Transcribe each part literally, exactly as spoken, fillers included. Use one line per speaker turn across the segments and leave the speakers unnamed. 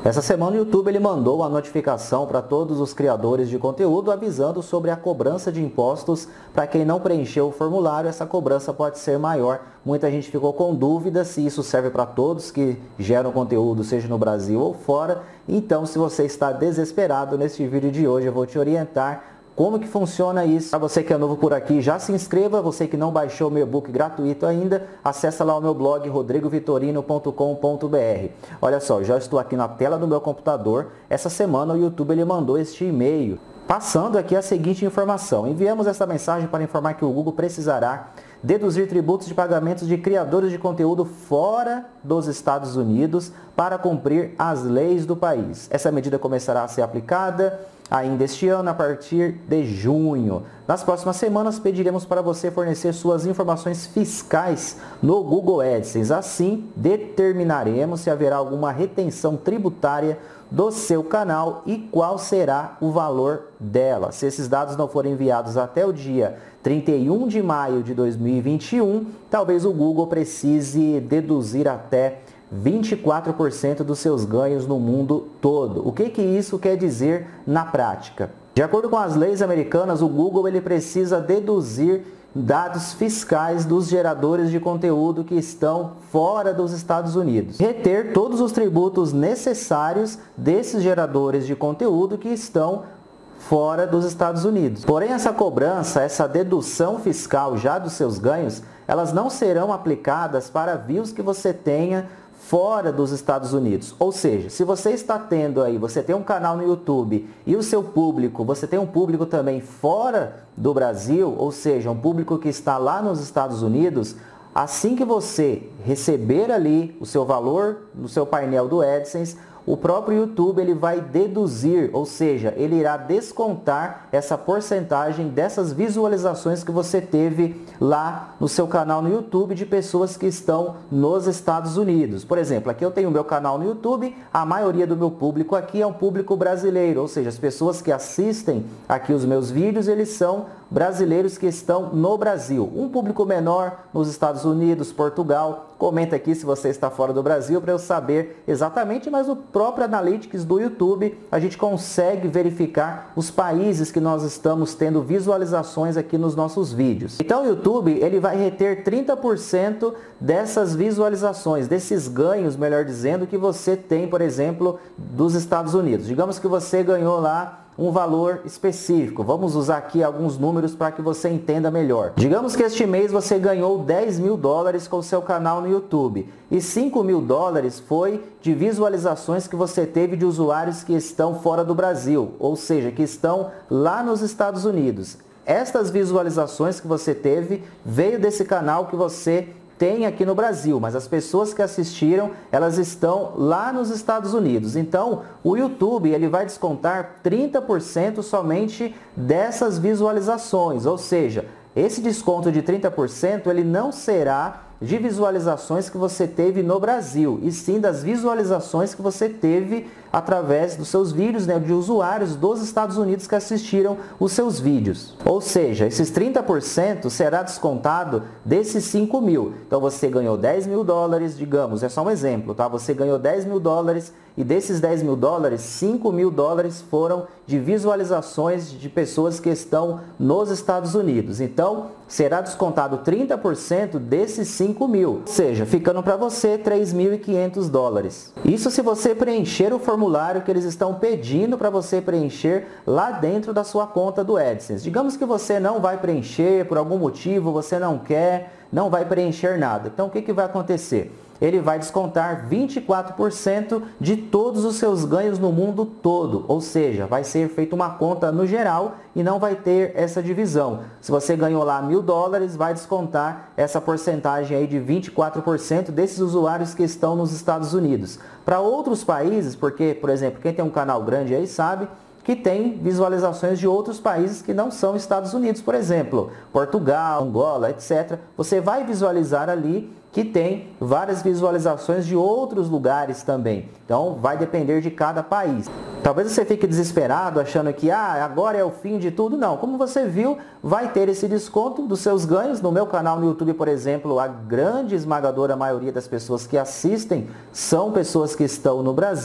Essa semana o YouTube ele mandou uma notificação para todos os criadores de conteúdo avisando sobre a cobrança de impostos. Para quem não preencheu o formulário, essa cobrança pode ser maior. Muita gente ficou com dúvida se isso serve para todos que geram conteúdo, seja no Brasil ou fora. Então, se você está desesperado, neste vídeo de hoje eu vou te orientar como que funciona isso. Para você que é novo por aqui, já se inscreva. Você que não baixou o meu e-book gratuito ainda, acessa lá o meu blog rodrigo vitorino ponto com ponto br. Olha só, já estou aqui na tela do meu computador. Essa semana o YouTube ele mandou este e-mail, passando aqui a seguinte informação. Enviamos essa mensagem para informar que o Google precisará deduzir tributos de pagamentos de criadores de conteúdo fora dos Estados Unidos para cumprir as leis do país. Essa medida começará a ser aplicada ainda este ano, a partir de junho. Nas próximas semanas, pediremos para você fornecer suas informações fiscais no Google AdSense. Assim, determinaremos se haverá alguma retenção tributária do seu canal e qual será o valor dela. Se esses dados não forem enviados até o dia trinta e um de maio de dois mil e vinte e um, talvez o Google precise deduzir até vinte e quatro por cento dos seus ganhos no mundo todo. O que que isso quer dizer na prática? De acordo com as leis americanas, o Google ele precisa deduzir dados fiscais dos geradores de conteúdo que estão fora dos Estados Unidos. Reter todos os tributos necessários desses geradores de conteúdo que estão fora dos Estados Unidos. Porém, essa cobrança, essa dedução fiscal já dos seus ganhos, elas não serão aplicadas para views que você tenha fora dos Estados Unidos. Ou seja, se você está tendo aí, você tem um canal no YouTube e o seu público, você tem um público também fora do Brasil, ou seja, um público que está lá nos Estados Unidos, assim que você receber ali o seu valor no seu painel do AdSense, o próprio YouTube ele vai deduzir, ou seja, ele irá descontar essa porcentagem dessas visualizações que você teve lá no seu canal no YouTube de pessoas que estão nos Estados Unidos. Por exemplo, aqui eu tenho o meu canal no YouTube, a maioria do meu público aqui é um público brasileiro, ou seja, as pessoas que assistem aqui os meus vídeos, eles são brasileiros que estão no Brasil. Um público menor nos Estados Unidos, Portugal. Comenta aqui se você está fora do Brasil para eu saber exatamente, mas o próprio Analytics do YouTube a gente consegue verificar os países que nós estamos tendo visualizações aqui nos nossos vídeos. Então o YouTube ele vai reter trinta por cento dessas visualizações, desses ganhos, melhor dizendo, que você tem, por exemplo, dos Estados Unidos. Digamos que você ganhou lá um valor específico. Vamos usar aqui alguns números para que você entenda melhor. Digamos que este mês você ganhou dez mil dólares com o seu canal no YouTube e cinco mil dólares foi de visualizações que você teve de usuários que estão fora do Brasil, ou seja, que estão lá nos Estados Unidos. Estas visualizações que você teve veio desse canal que você tem aqui no Brasil, mas as pessoas que assistiram, elas estão lá nos Estados Unidos. Então, o YouTube ele vai descontar trinta por cento somente dessas visualizações, ou seja, esse desconto de trinta por cento ele não será de visualizações que você teve no Brasil, e sim das visualizações que você teve através dos seus vídeos, né, de usuários dos Estados Unidos que assistiram os seus vídeos. Ou seja, esses trinta por cento será descontado desses cinco mil. Então você ganhou dez mil dólares, digamos, é só um exemplo, tá? Você ganhou dez mil dólares e desses dez mil dólares, cinco mil dólares foram de visualizações de pessoas que estão nos Estados Unidos. Então, será descontado trinta por cento desses cinco mil, ou seja, ficando para você três mil e quinhentos dólares. Isso se você preencher o formulário que eles estão pedindo para você preencher lá dentro da sua conta do AdSense. Digamos que você não vai preencher, por algum motivo você não quer, não vai preencher nada. Então, o que que vai acontecer? Ele vai descontar vinte e quatro por cento de todos os seus ganhos no mundo todo, ou seja, vai ser feita uma conta no geral e não vai ter essa divisão. Se você ganhou lá mil dólares, vai descontar essa porcentagem aí de vinte e quatro por cento desses usuários que estão nos Estados Unidos. Para outros países, porque, por exemplo, quem tem um canal grande aí sabe que tem visualizações de outros países que não são Estados Unidos, por exemplo, Portugal, Angola, etcétera. Você vai visualizar ali que tem várias visualizações de outros lugares também. Então, vai depender de cada país. Talvez você fique desesperado achando que ah, agora é o fim de tudo. Não, como você viu, vai ter esse desconto dos seus ganhos. No meu canal no YouTube, por exemplo, a grande esmagadora maioria das pessoas que assistem são pessoas que estão no Brasil.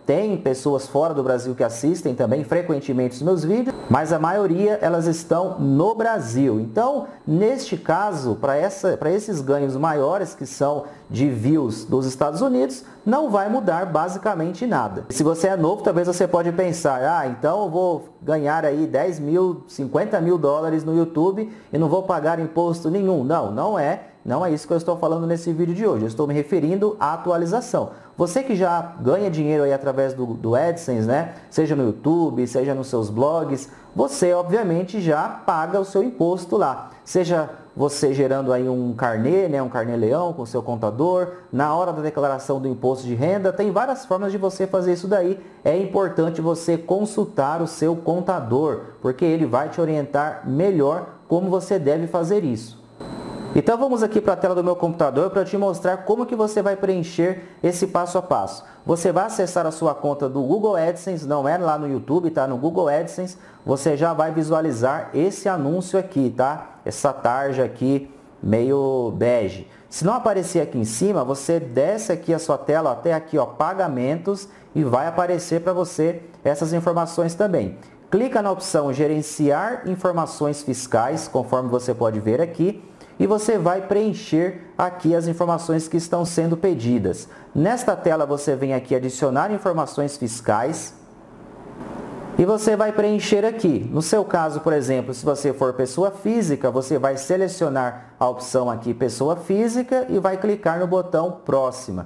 Tem pessoas fora do Brasil que assistem também frequentemente os meus vídeos, mas a maioria elas estão no Brasil. Então, neste caso, para essa, para esses ganhos maiores que são de views dos Estados Unidos, não vai mudar basicamente nada. Se você é novo, talvez você pode pensar, ah, então eu vou ganhar aí dez mil, cinquenta mil dólares no YouTube e não vou pagar imposto nenhum. Não, não é. Não é isso que eu estou falando nesse vídeo de hoje. Eu estou me referindo à atualização. Você que já ganha dinheiro aí através do, do AdSense, né? Seja no YouTube, seja nos seus blogs, você obviamente já paga o seu imposto lá. Seja você gerando aí um carnê, né? Um carnê-leão com o seu contador, na hora da declaração do imposto de renda, tem várias formas de você fazer isso daí. É importante você consultar o seu contador, porque ele vai te orientar melhor como você deve fazer isso. Então vamos aqui para a tela do meu computador para te mostrar como que você vai preencher esse passo a passo. Você vai acessar a sua conta do Google AdSense, não é lá no YouTube, tá? No Google AdSense, você já vai visualizar esse anúncio aqui, tá? Essa tarja aqui meio bege. Se não aparecer aqui em cima, você desce aqui a sua tela até aqui, ó, pagamentos, e vai aparecer para você essas informações também. Clica na opção gerenciar informações fiscais, conforme você pode ver aqui. E você vai preencher aqui as informações que estão sendo pedidas. Nesta tela você vem aqui adicionar informações fiscais e você vai preencher aqui. No seu caso, por exemplo, se você for pessoa física, você vai selecionar a opção aqui pessoa física e vai clicar no botão próxima.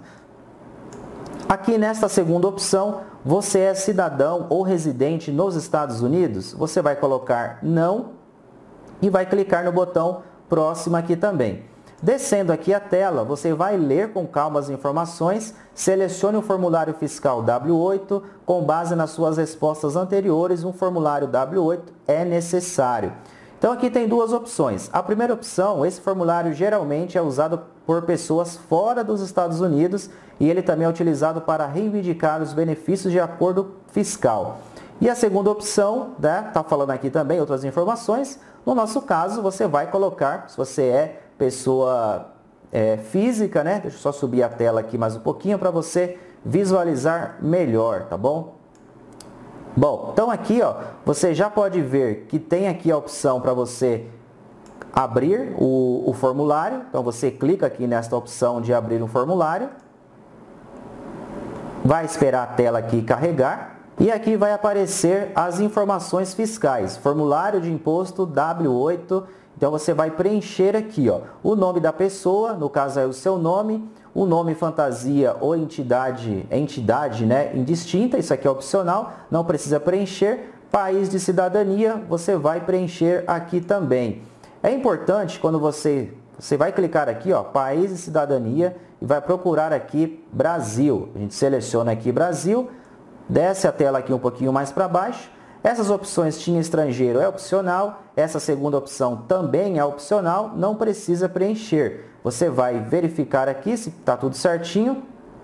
Aqui nesta segunda opção, você é cidadão ou residente nos Estados Unidos? Você vai colocar não e vai clicar no botão próxima aqui também. Descendo aqui a tela, você vai ler com calma as informações, selecione o formulário fiscal W oito, com base nas suas respostas anteriores, um formulário W oito é necessário. Então aqui tem duas opções. A primeira opção, esse formulário geralmente é usado por pessoas fora dos Estados Unidos e ele também é utilizado para reivindicar os benefícios de acordo fiscal. E a segunda opção, né, tá falando aqui também outras informações. No nosso caso, você vai colocar, se você é pessoa é, física, né? Deixa eu só subir a tela aqui mais um pouquinho para você visualizar melhor, tá bom? Bom, então aqui, ó, você já pode ver que tem aqui a opção para você abrir o, o formulário. Então você clica aqui nesta opção de abrir um formulário. Vai esperar a tela aqui carregar. E aqui vai aparecer as informações fiscais, formulário de imposto W oito, então você vai preencher aqui, ó, o nome da pessoa, no caso é o seu nome, o nome fantasia ou entidade, entidade, né, indistinta, isso aqui é opcional, não precisa preencher, país de cidadania, você vai preencher aqui também. É importante quando você, você vai clicar aqui, ó, país de cidadania e vai procurar aqui Brasil, a gente seleciona aqui Brasil, desce a tela aqui um pouquinho mais para baixo. Essas opções tinha estrangeiro é opcional, essa segunda opção também é opcional, não precisa preencher. Você vai verificar aqui se está tudo certinho.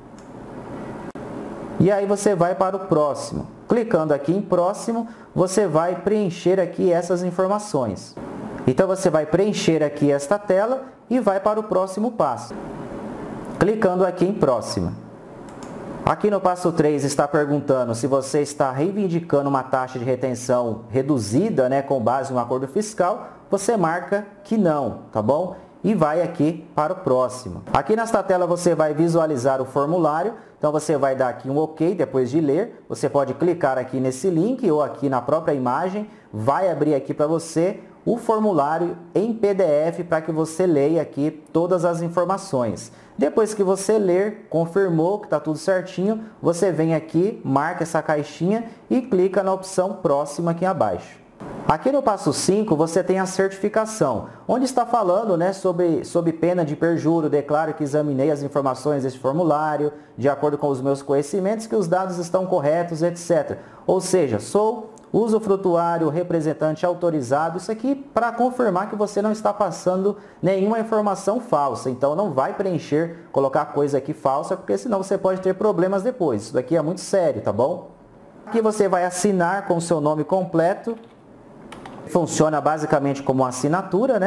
E aí você vai para o próximo. Clicando aqui em próximo, você vai preencher aqui essas informações. Então você vai preencher aqui esta tela e vai para o próximo passo. Clicando aqui em próxima. Aqui no passo três está perguntando se você está reivindicando uma taxa de retenção reduzida, né, com base no acordo fiscal, você marca que não, tá bom? E vai aqui para o próximo. Aqui nesta tela você vai visualizar o formulário, então você vai dar aqui um OK depois de ler, você pode clicar aqui nesse link ou aqui na própria imagem, vai abrir aqui para você o formulário em P D F para que você leia aqui todas as informações. Depois que você ler, confirmou que está tudo certinho, você vem aqui, marca essa caixinha e clica na opção próxima aqui abaixo. Aqui no passo cinco você tem a certificação, onde está falando, né, sobre, sobre pena de perjúrio, declaro que examinei as informações desse formulário, de acordo com os meus conhecimentos, que os dados estão corretos, etcétera. Ou seja, sou usufrutuário, representante autorizado, isso aqui para confirmar que você não está passando nenhuma informação falsa. Então não vai preencher, colocar coisa aqui falsa, porque senão você pode ter problemas depois. Isso daqui é muito sério, tá bom? Aqui você vai assinar com o seu nome completo. Funciona basicamente como uma assinatura, né?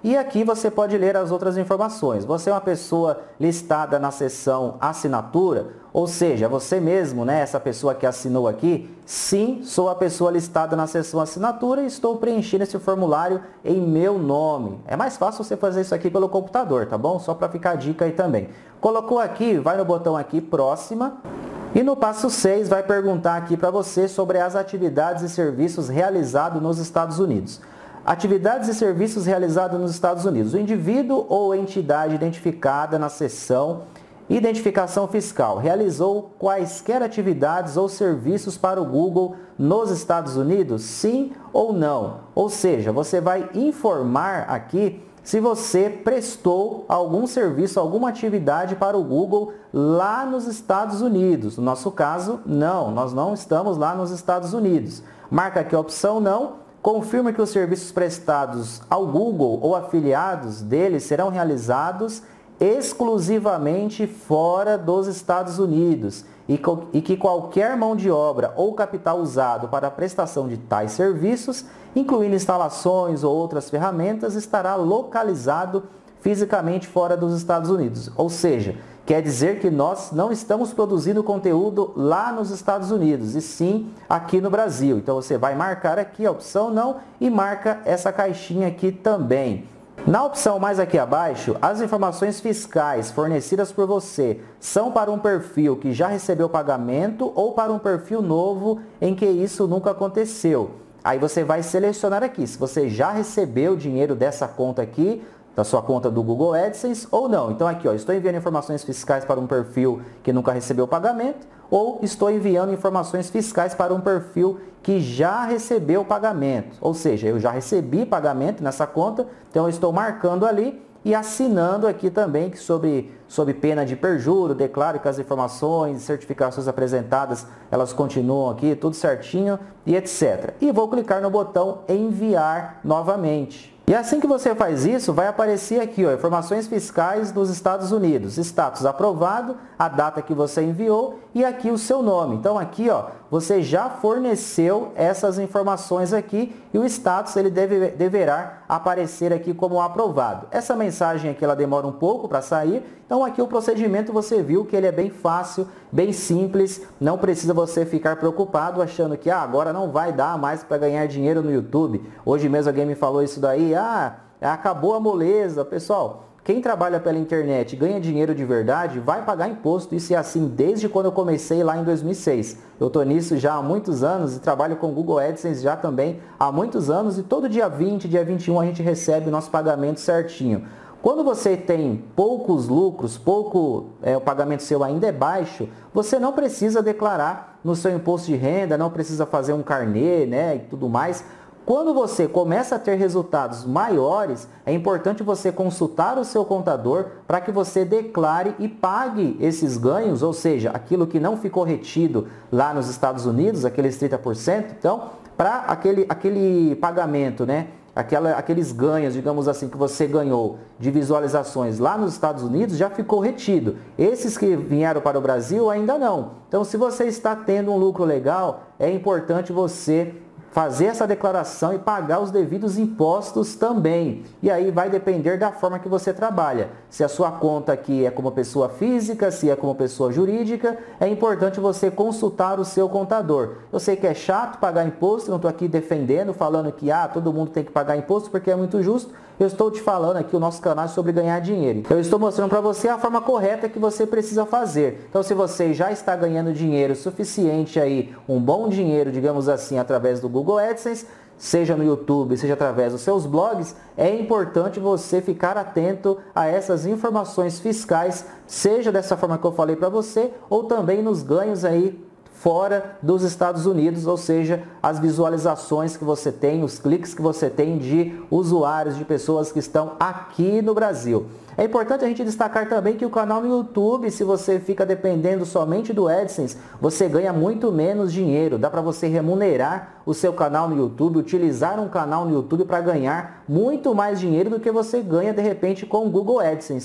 E aqui você pode ler as outras informações. Você é uma pessoa listada na seção assinatura, ou seja, você mesmo, né, essa pessoa que assinou aqui, sim, sou a pessoa listada na seção assinatura e estou preenchendo esse formulário em meu nome. É mais fácil você fazer isso aqui pelo computador, tá bom? Só para ficar a dica aí também. Colocou aqui, vai no botão aqui, próxima. E no passo seis vai perguntar aqui para você sobre as atividades e serviços realizados nos Estados Unidos. Atividades e serviços realizados nos Estados Unidos. O indivíduo ou entidade identificada na seção Identificação Fiscal realizou quaisquer atividades ou serviços para o Google nos Estados Unidos? Sim ou não? Ou seja, você vai informar aqui se você prestou algum serviço, alguma atividade para o Google lá nos Estados Unidos. No nosso caso, não, nós não estamos lá nos Estados Unidos. Marca aqui a opção não. Confirma que os serviços prestados ao Google ou afiliados dele serão realizados exclusivamente fora dos Estados Unidos e que qualquer mão de obra ou capital usado para a prestação de tais serviços, incluindo instalações ou outras ferramentas, estará localizado fisicamente fora dos Estados Unidos. Ou seja, quer dizer que nós não estamos produzindo conteúdo lá nos Estados Unidos, e sim aqui no Brasil. Então você vai marcar aqui a opção não e marca essa caixinha aqui também. Na opção mais aqui abaixo, as informações fiscais fornecidas por você são para um perfil que já recebeu pagamento ou para um perfil novo em que isso nunca aconteceu. Aí você vai selecionar aqui se você já recebeu dinheiro dessa conta aqui, da sua conta do Google AdSense ou não. Então aqui, ó, estou enviando informações fiscais para um perfil que nunca recebeu pagamento ou estou enviando informações fiscais para um perfil que já recebeu pagamento. Ou seja, eu já recebi pagamento nessa conta, então eu estou marcando ali e assinando aqui também que sobre, sobre pena de perjúrio, declaro que as informações, certificações apresentadas, elas continuam aqui, tudo certinho e etcétera. E vou clicar no botão enviar novamente. E assim que você faz isso, vai aparecer aqui, ó, informações fiscais dos Estados Unidos, status aprovado, a data que você enviou e aqui o seu nome. Então aqui, ó, você já forneceu essas informações aqui e o status ele deve, deverá aparecer aqui como aprovado. Essa mensagem aqui ela demora um pouco para sair, então aqui o procedimento você viu que ele é bem fácil, bem simples, não precisa você ficar preocupado achando que ah, agora não vai dar mais para ganhar dinheiro no YouTube. Hoje mesmo alguém me falou isso daí, ah, acabou a moleza. Pessoal, quem trabalha pela internet e ganha dinheiro de verdade vai pagar imposto. Isso é assim desde quando eu comecei lá em dois mil e seis. Eu estou nisso já há muitos anos e trabalho com Google AdSense já também há muitos anos e todo dia vinte, dia vinte e um a gente recebe o nosso pagamento certinho. Quando você tem poucos lucros, pouco, é, o pagamento seu ainda é baixo, você não precisa declarar no seu imposto de renda, não precisa fazer um carnê, né, e tudo mais. Quando você começa a ter resultados maiores, é importante você consultar o seu contador para que você declare e pague esses ganhos, ou seja, aquilo que não ficou retido lá nos Estados Unidos, aqueles trinta por cento. Então, para aquele, aquele pagamento, né? Aquela, aqueles ganhos, digamos assim, que você ganhou de visualizações lá nos Estados Unidos já ficou retido. Esses que vieram para o Brasil ainda não. Então, se você está tendo um lucro legal, é importante você fazer essa declaração e pagar os devidos impostos também. E aí vai depender da forma que você trabalha. Se a sua conta aqui é como pessoa física, se é como pessoa jurídica, é importante você consultar o seu contador. Eu sei que é chato pagar imposto, não estou aqui defendendo, falando que ah, todo mundo tem que pagar imposto porque é muito justo. Eu estou te falando aqui o nosso canal é sobre ganhar dinheiro. Eu estou mostrando para você a forma correta que você precisa fazer. Então, se você já está ganhando dinheiro suficiente aí, um bom dinheiro, digamos assim, através do Google AdSense, seja no YouTube, seja através dos seus blogs, é importante você ficar atento a essas informações fiscais, seja dessa forma que eu falei para você, ou também nos ganhos aí fora dos Estados Unidos, ou seja, as visualizações que você tem, os cliques que você tem de usuários, de pessoas que estão aqui no Brasil. É importante a gente destacar também que o canal no YouTube, se você fica dependendo somente do AdSense, você ganha muito menos dinheiro. Dá para você remunerar o seu canal no YouTube, utilizar um canal no YouTube para ganhar muito mais dinheiro do que você ganha de repente com o Google AdSense.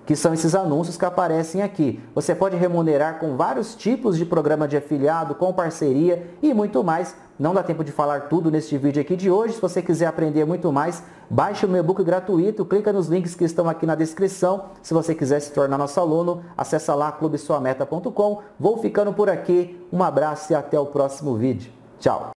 que são esses anúncios que aparecem aqui. Você pode remunerar com vários tipos de programa de afiliado, com parceria e muito mais. Não dá tempo de falar tudo neste vídeo aqui de hoje. Se você quiser aprender muito mais, baixe o meu e-book gratuito, clica nos links que estão aqui na descrição. Se você quiser se tornar nosso aluno, acessa lá clube sua meta ponto com. Vou ficando por aqui. Um abraço e até o próximo vídeo. Tchau!